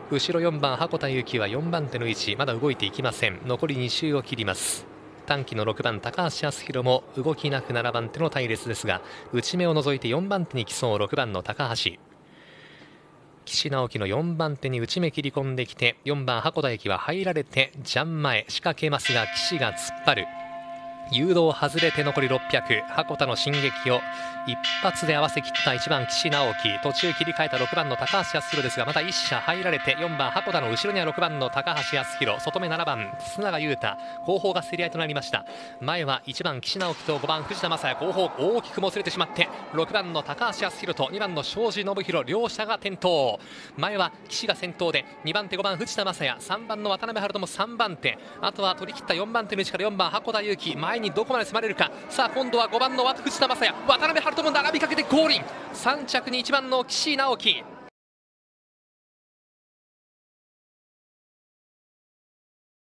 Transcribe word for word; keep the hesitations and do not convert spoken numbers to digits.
後ろよんばん箱田裕樹はよんばん手の位置、まだ動いていきません。残りに周を切ります。短期のろくばん高橋康弘も動きなくななばん手の隊列ですが、内目を除いてよんばん手に来そう。ろくばんの高橋、岸直樹のよんばん手に内目切り込んできて、よんばん箱田駅は入られてジャン前仕掛けますが、岸が突っ張る。誘導外れて残りろっぴゃく。箱田の進撃を一発で合わせ切ったいちばん岸直樹、途中切り替えたろくばんの高橋康弘ですが、また一射入られてよんばん箱田の後ろにはろくばんの高橋康弘、外目ななばん須永優太、後方が競り合いとなりました。前はいちばん岸直樹とごばん藤田正也、後方大きくもつれてしまって、ろくばんの高橋康弘とにばんの庄司信弘、両者が転倒。前は岸が先頭でにばん手ごばん藤田正也、さんばんの渡辺晴人もさんばん手、あとは取り切ったよんばん手の位置からよんばん箱田裕樹、前にどこまで迫れるか。さあ今度はごばんの藤田正也、渡辺晴人も並びかけてゴールイン。さん着にいちばんの岸直樹、